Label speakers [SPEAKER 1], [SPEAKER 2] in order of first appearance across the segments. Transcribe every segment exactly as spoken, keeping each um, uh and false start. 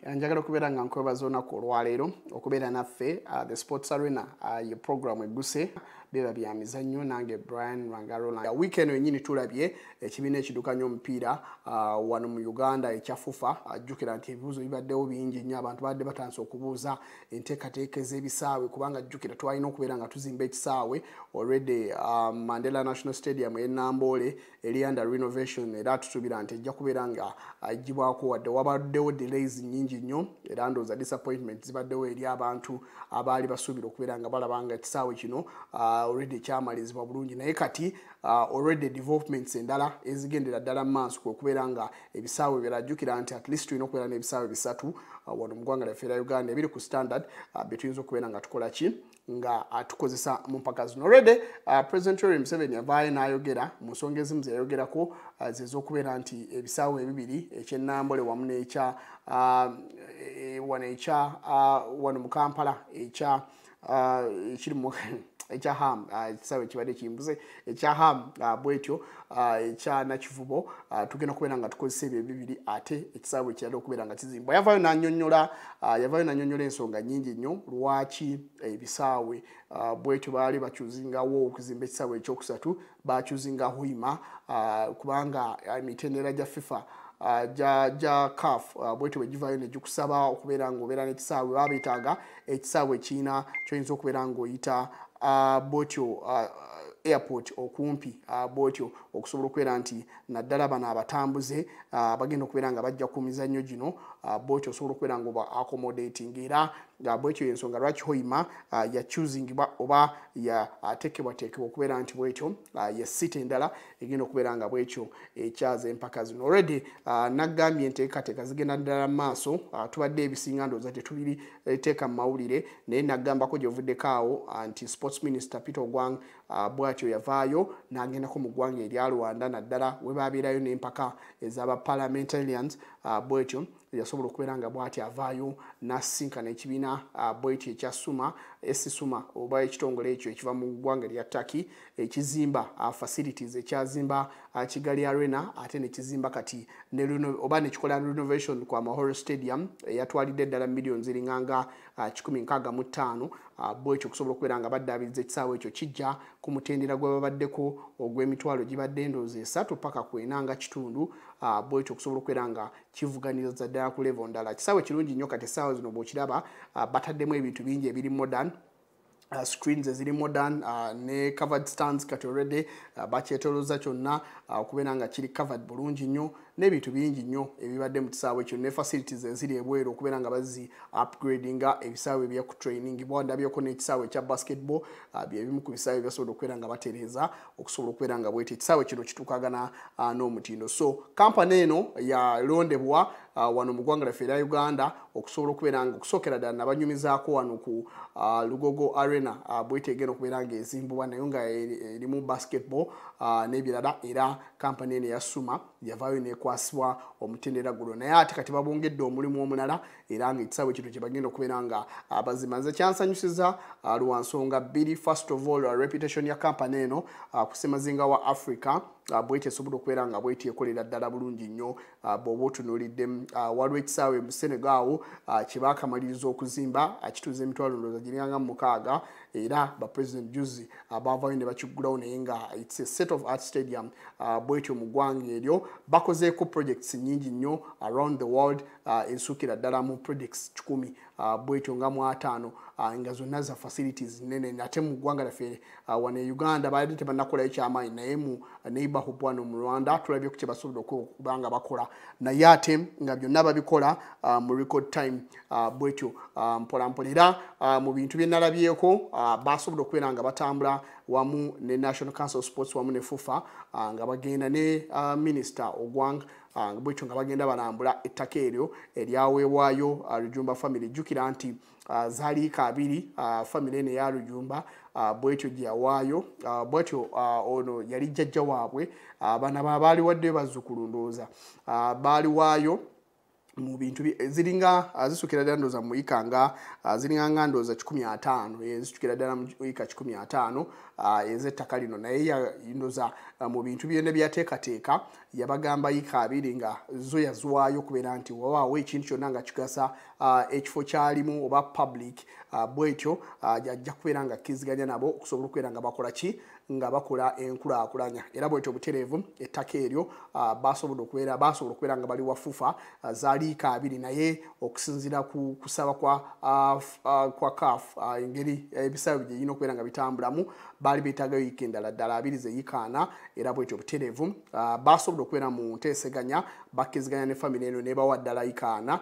[SPEAKER 1] njagala okubeera nga nkwebaza olunaku olwaleero okubeera naffe the sports arena ye program egguse biba bya mizannyo nange Brian Rangarola. Weekend yennyini tulabye ekibiina ekidukanya omupiira wano mu Uganda ekya FUFA. Ajjukira nti ebibuuzo bibaddewo bingi nnyo, abantu badde batandise okubuuza enteekateeka ez'ebisaawe kubanga ajjukira twalina okubeera nga tuzimba ekisaawe already um, Mandela National Stadium e Namboole eri under renovation era tusuubira nti ejja kubeera nga agibwako wadde wabaddewo delays nnyingi nnyo era ndowooza disappointment zibaddewo eri abantu abaali basuubira okubeera nga balaba nga ekisaawe kino uh, already kyamalizibwa bulungi naye kati uh, already developments endala ezigendera ddala mu maaso okubeera nga ebisaawe birajjukira nti at least tulina okubeera n'ebisaawe bisatu uh, wano mu ggwanga lyaffe erya Uganda ebiri ku standard uh, bye tuyinza okubeera nga tukola ki nga uh, tukozesa mu mpaka zino. Already uh, President Yoweri Museveni avaayo n'ayogera mu nsonga ezimu ze yayogerako uh, zez'okubeera nti ebisaawe ebibiri eky'Ennambole wamu n'ekya uh, e, wano ekya uh, wano mu Kampala ekya uh, ekiri mu ekya ham ekisaawe kibadde kimbuze ekya ham bwetyo ekya Nakivubo tugenda kubeera nga tukozesa ebyo bibiri ate ekisaawe ekirala okubeera nga kizimbwa. Yavaayo n'annyonnyola yavaayo n'annyonnyola ensonga nnyingi nnyo lwaki ebisaawe bwetyo baali bakyuzingawo okuzimba ekisaawe ekyokusatu bakyuzinga Hoima kubanga emitendera gya FIFA Uh, ja ja C A F uh, bwetyo bwegivaayo ne gikusaba okubeera ng'obeera n'ekisaawe baba beetaaga ekisaawe kiina kyoyinza okubeera ng'oyita uh, bwetyo uh, airport okumpi uh, bwetyo okusobola okubeera nti naddala bano abatambuze uh, bagenda okubeera nga bajja ku mizannyo gino uh, bwetyo osobola okubeera ng'oba accommodating era uh, bwetyo y'ensonga lwaki Hoima uh, ya choosingibwa oba yateekebwateekebwa okubeera nti bwetyo uh, ya site endala egenda okubeera nga bwetyo ekyaza empaka zino. Already uh, naggambye enteekateeka zigenda ddala mu maaso uh, tubadde ebisinga ndowooza tetubiri teeka mu mawulire naye naggambako gyovuddeko awo uh, nti sports minister Peter Ogwang uh, bwatyo yavaayo n'agendako mu ggwanga erya Rwanda naddala we baabeerayo n'empaka ez'aba parliamentarians uh, bwetyo yasobola okubeera nga bw'ati avaayo n'asisinkana ekibiina uh, bwetyo ekya Suma esi Suma oba ekitongole ekyo ekiva mu ggwanga lya Turkey ekizimba uh, facilities ekyazimba uh, Kigali Arena ate nekizimba kati ne oba nekikola renovation kwa Mahoro Stadium eyatwalidde ddala millions ziringanga uh, kikumi nkaaga mu ttaano uh, bwetyo okusobola okubeera nga baddaabiriza ekisaawe ekyo kijja ku mutendera gwe babaddeko ogw'emitwalo gibadde endowooza esatu paka kwenanga kitundu uh, bwetyo okusobola okubeera nga kivuganiriza ddala ku level ndala. Kisaawe kirungi nnyo kati essaawa zino bw'okiraba uh, bataddemu ebintu bingi ebiri modern Uh, screens eziri modern uh, ne covered stands kati already uh, bakyetolooza kyonna okubeera uh, nga kiri covered bulungi nnyo n'ebintu bingi nnyo ebibadde mu kisaawe ekyo ne facilities eziri ebweru okubeera nga bazi upgradinga ebisaawe ebya ku training bwandabyeko n'ekisaawe ekya basketball uh, byebimu ku bisaawe byasobola okubeera nga batereeza okusobola okubeera nga bwete ekisaawe kino kituukagana uh, n'omutindo. So kampani eno yalondebwa uh, wano mu ggwanga lyaffe erya Uganda okusobola okubeera nga okusookera ddala nabanyumizaako wano ku uh, Lugogo Arena uh, bwete egenda okubeera nga ezimbibwa naye nga erimu basketball uh, n'ebirala era kampani eno ya Suma yavaayo nekwasibwa omutendera guno naye ate kati babongedde omulimu omulala era nga ekisaawe kino kye bagenda okubeera nga abazima. Nze kyansanyusiza uh, lwansonga bbiri. First of all uh, reputation ya kampani eno uh, ku ssemazinga wa Africa uh, bwete esobola okubeera nga bwete ekolera ddala bulungi nnyo uh, bw'oba otunuuliddemu uh, waliwo ekisaawe mu Senegal uh, kye baakamaliriza okuzimba uh, kituuza emitwalo ndowooza giringanga mu mukaaga era ba president juzi uh, baavaayo ne bakiggulawo naye nga it's a set of art stadium uh, bwetyo mu ggwanga eryo bakozeeko projects nnyingi nnyo around the world uh, ensuukira ddala mu projects kikumi uh, bwetyo nga mu ataano uh, nga zonna za facilities nene ate mu ggwanga lyaffe uh, wano e Uganda baadde tebannakolayo kyamaanyi naye mu uh, neighborhood wano mu Rwanda tulabye ku kye basobola okuba nga bakola naye ate nga byonna babikola uh, mu record time uh, bwetyo uh, mpolampola era uh, mu bintu bye nalabyeko uh, basobola okubeera nga batambula wamu ne National Council of Sports wamu ne FUFA uh, nga bagenda ne uh, Minister Ogwang uh, bwetyo nga bagenda balambula ettaka eryo eryaweebwayo uh, Rujumba family. Jjukira nti uh, zaali kabiri uh, family eno eya Rujumba uh, bwetyo gye yawaayo uh, bwetyo uh, ono yali jjajja waabwe uh, bana baali wadde bazzukulu ndowooza uh, baali waayo mu bintu ziringa azisukira ddala ndoza mu yika nga ziringa nga ndoza kikumi ataano ezisukira ddala mu yika kikumi ataano ez'ettaka lino naye ndoza mu bintu byonna byateekateeka yabagamba yika abiri nga zo yaziwaayo okubeera nti wawaawo ekintu kyonna nga kigasa ekifo kyalimu oba public bwetyo ajja kubeera nga akkiziganya nabo okusobola okubeera nga bakola ki nga bakola enkulaakulanya era bwetyo obutereevu ettaka eryo basobola okubeera basobola okubeera nga bali wafufa zaali yika abiri naye okusinziira ku kusaba kwa kwa C A F engeri ebisaawe bye birina okubeera nga bitambulamu baali beetaagayo yika endala ddala abiri ze yika ana era bwetyo obutereevu basobola okubeera mu nteeseganya bakkiziganya ne famire eno nebawa ddala yika ana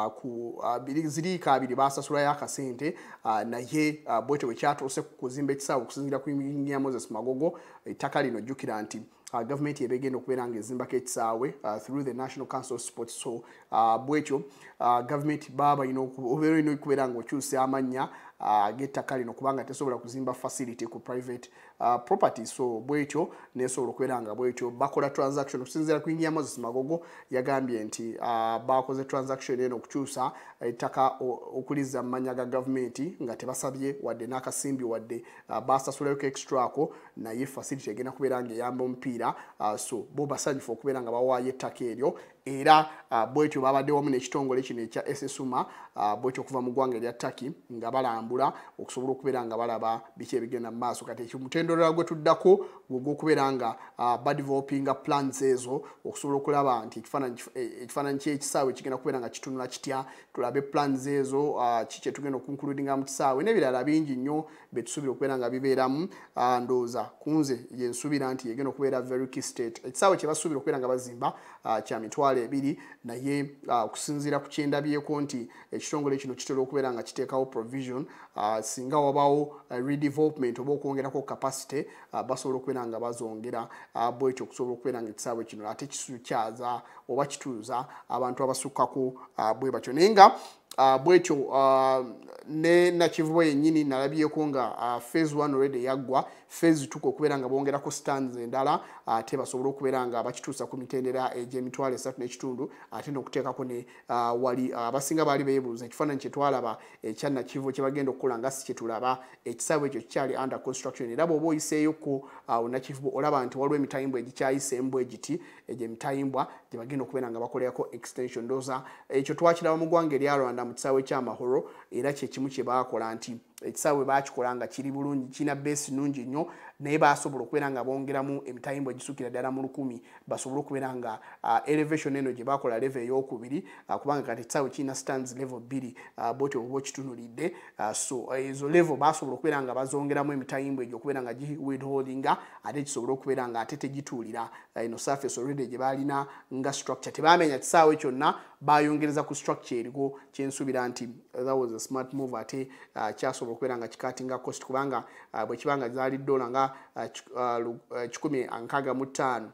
[SPEAKER 1] ku ziri yika abiri basasulayo akasente naye bwetyo bwe kyatuuse ku kuzimba ekisaawe okusinziira ku Engineer Moses Magogo ettaka lino jjukira nti Uh, government yebegenda okubeera nga ezimbako ekisaawe uh, through the National Council of Sports so uh, bwekyo uh, government baba ino obeera ino okubeera nga okyusa amannya uh, g'ettaka lino kubanga tesobola kuzimba facility ku private uh, property so bwekyo nesobola okubeera nga bwekyo bakola transaction okusinziira ku Engineer Moses Magogo yagambye nti uh, bakoze transaction eno okukyusa ettaka okuliza mu mannya ga government nga tebasabye wadde n'akasimbi wadde uh, basasulayo ko extra ko naye facility egenda kubeera nga eyamba omupiira Uh, so bo basanyufu okubeera nga bawaayo ettaka eryo era uh, bwetyo babadde wamu n'ekitongole kino ekya esesuma uh, bwetyo okuva mu ggwanga erya Turkey nga balambula okusobola okubeera nga balaba biki ebigenda mu maaso kati ekimutendolera gwe tuddako gw'okubeera nga uh, badevelopinga plans ezo okusobola okulaba nti ekifaananyi ky'ekisaawe kigenda kubeera nga kitunula kitya tulabe plans ezo uh, kiki etugenda okunkuludinga mu kisaawe n'ebirala bingi nnyo betusuubira okubeera nga bibeeramu uh, ndowooza kunze yensuubira nti yegenda okubeera very key state ekisaawe kye basuubira okubeera nga bazimba uh, kya mitwalo ebiri naye okusinziira ku kyendabyeko nti ekitongole kino kitera okubeera nga kiteekawo provision singa wabawo redevelopment oba okwongerako capacity basobola okubeera nga bazongera bwekyo okusobola okubeera nga ekisaawe kino ate kisukyaza oba kituuza abantu abasukkako bwe batyo naye nga Uh, bwekyo uh, ne nakivubo yennyini nalabyeko nga uh, phase one already yaggwa phase two okubeera nga bongerako stands endala ate uh, basobola okubeera nga bakituusa ku mitendera egy'emitwalo esatu n'ekitundu ate n'okuteekako ne uh, wali abasinga uh, baali beebuuza ekifaananyi kye twalaba ekya nakivubo kye bagenda okukola nga si kye tulaba ekisaawe ekyo kikyali under construction era bw'oba oyiseeyoko uh, nakivubo olaba nti waliwo emitayimbwa egikyayiseemu egiti egyo emitayimbwa gye bagenda okubeera nga bakolerako extension ndooza ekyo twakiraba mu ggwanga erya Rwanda mu kisaawe ky'amahoro era kye kimu kye baakola nti ekisaawe baakikola nga kiri bulungi kirina beesi nnungi nnyo naye baasobola okubeera nga bongeramu emitayimbwa egisukira ddala mu lukumi basobole okubeera nga uh, elevation eno gye baakola level ey'okubiri uh, kubanga kati ekisaawe kirina stands level bbiri uh, bwetyo oba okitunulidde uh, so ezo uh, level baasobola okubeera nga bazongeramu emitayimbwa egyo okubeera nga giwithholdinga ate kisobole okubeera nga ate tegituulira uh, eno surface already gye baalina nga structure tebaamenya kisaawe kyonna bayongereza ku structure eriko kyensuubira nti uh, that was a smart move ate uh, kyasobola okubeera nga kikatinga cost kubanga uh, bwe kibanga zaali dola nga kikumi ankaaga mu ttaano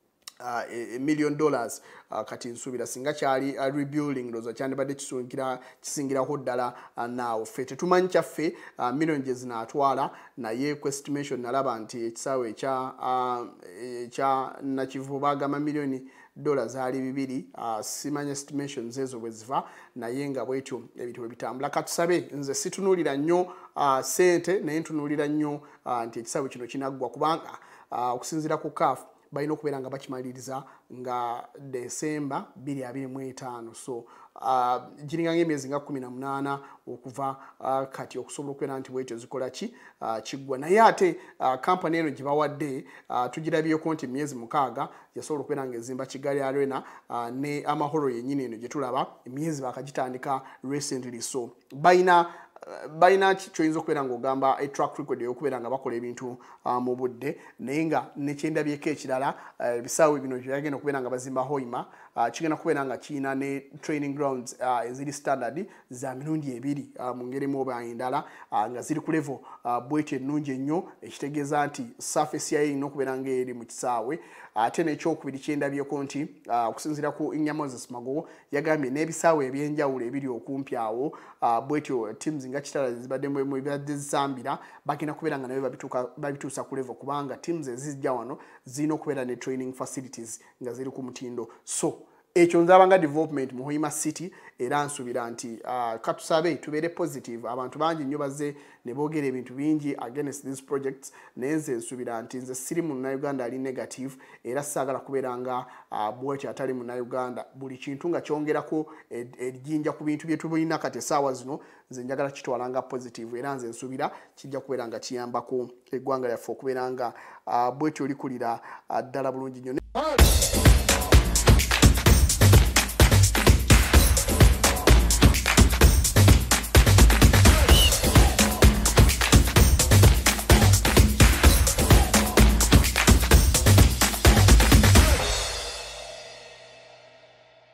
[SPEAKER 1] a million dollars uh, kati nsubira singa kyali uh, rebuilding ndoza kyandibadde kisungira kisingiraho ddala uh, naawe ffe tetumanyi kyaffe uh, million gye zinaatwala naye ku estimation nalaba nti ekisaawe ekya uh, ekya nakivubo bagamba miliyoni dola zaali bibiri uh, simanya estimations ezo bwe ziva naye nga bwetyo ebintu bwe bitambula katusabe nze situnuulira nnyo uh, sente naye ntunuulira nnyo uh, nti ekisaawe kino kinaggwa kubanga uh, okusinziira ku C A F balina okubeera nga bakimaliriza nga Desemba bbiri abiri mu etaano so uh, giringa ng'emyezi nga kumi na munaana okuva uh, kati okusobola okubeera nti bwetyo zikola ki uh, kiggwa naye ate uh, kampani eno gye bawadde uh, tugirabyeko nti myezi mukaaga yasobola okubeera nga ezimba Kigali Arena uh, ne amahoro yennyini eno gye tulaba emyezi bakagitandika recently so bayina bayina kyoyinza okubeera ng'ogamba a track record ey'okubeera nga bakola ebintu uh, mu budde naye nga nekyendabyeko ekirala ebisaawe uh, bino byagenda okubeera nga bazimba Hoima uh, kigenda kubeera nga kirina ne training grounds uh, eziri standard za mirundi ebiri uh, mu ngeri mu oba endala uh, nga ziri ku level uh, bwetyo ennungi ennyo ekitegeeza nti surface yayo erina okubeera ng'eri mu kisaawe ate uh, n'ekyokubiri kyendabyeko nti uh, okusinziira ku Engineer Moses Magogo yagambye n'ebisaawe ebyenjawulo ebiri okumpi awo uh, bwetyo teams nga kitala zibadde mu bibadde zisambira bagenda kubeera nga nabyo babituusa ku level kubanga teams ezijja wano zirina okubeera ne training facilities nga ziri ku mutindo so ekyo nzabanga development mu Hoima City era nsubira nti uh, katusabe tubeere positive abantu bangi nnyo bazze ne boogera ebintu bingi against these projects naye nze nsubira nti nze siri munnayuganda ali negative era saagala kubeera nga uh, bwekyo atali munnayuganda buli kintu nga kyongerako ejjinja ku bintu bye tulina kati essaawa zino nze njagala kitwala nga positive era nze nsubira kijja kubeera nga kiyambako eggwanga lyaffe okubeera nga uh, bwekyo likulira uh, ddala bulungi nnyo.